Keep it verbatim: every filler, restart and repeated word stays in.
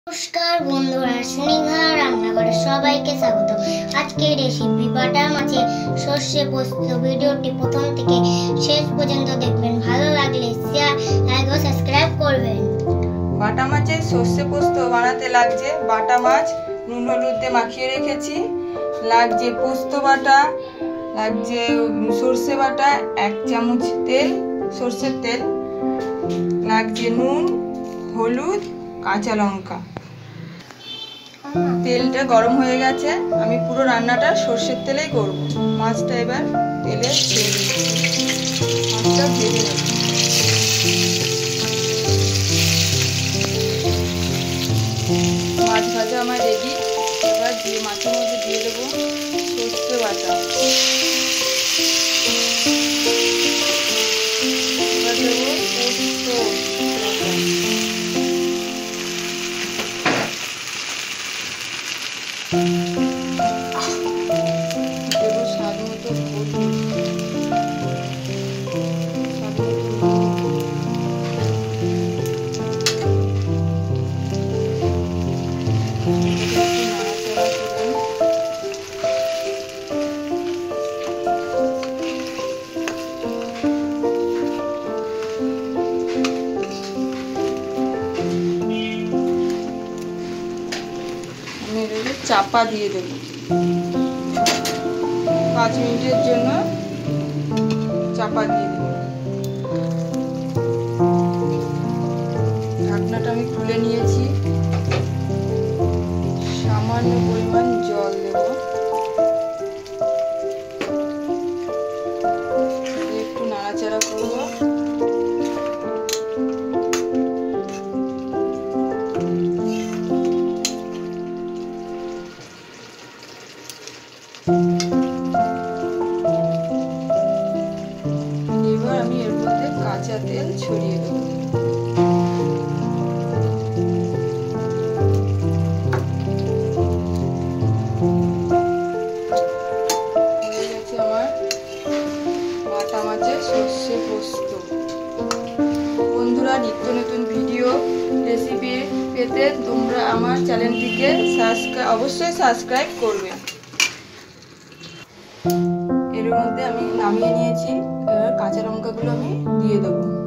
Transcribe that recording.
নমস্কার বন্ধুরা, স্নেহা রান্নাঘরে সবাইকে স্বাগত। আজকে রেসিপি বাটা মাছের সর্ষে পোস্ত। ভিডিওটি প্রথম থেকে শেষ পর্যন্ত দেখবেন। ভালো লাগলে শেয়ার, লাইক ও সাবস্ক্রাইব করবেন। বাটা মাছের সর্ষে পোস্ত বানাতে লাগছে বাটা মাছ নুন হলুদ দিয়ে মাখিয়ে রেখেছি, লাগছে পোস্ত বাটা, লাগছে সর্ষে বাটা এক চামচ তেল, সর্ষের তেল, লাগছে নুন হলুদ কাঁচা লঙ্কা। তেলটা গরম হয়ে গেছে, আমি পুরো রান্নাটা সর্ষের তেলেই করব। মাছটা এবার তেলে ছেড়ে দিচ্ছি, মাছটা ভেজে নেব। মাছ ভাজা আমার রেডি। এবার দিয়ে মাছের মধ্যে দিয়ে দেবো সর্ষে বাটা, এবার দেবো পোস্ত বাটা, দেবো স্বাদ মতো হলুদ, স্বাদ মতো চাপা দিয়ে দেব। পাঁচ মিনিটের জন্য চাপা দিয়ে দেব। ঢাকনাটা আমি খুলে নিয়েছি, সামান্য পরিমাণ জল দেব, একটু নাড়াচাড়া করব। এবার আমি এর মধ্যে কাঁচা তেল ছড়িয়ে দেব। হয়ে গেছে আমার বাটা মাছের সর্ষে পোস্ত। বন্ধুরা, নিত্য নতুন ভিডিও রেসিপি পেতে তোমরা আমার চ্যানেলটিকে সাবস্ক্রাইব অবশ্যই সাবস্ক্রাইব করবে। এর মধ্যে আমি নামিয়ে নিয়েছি, এবার কাঁচা লঙ্কাগুলো আমি দিয়ে দেবো।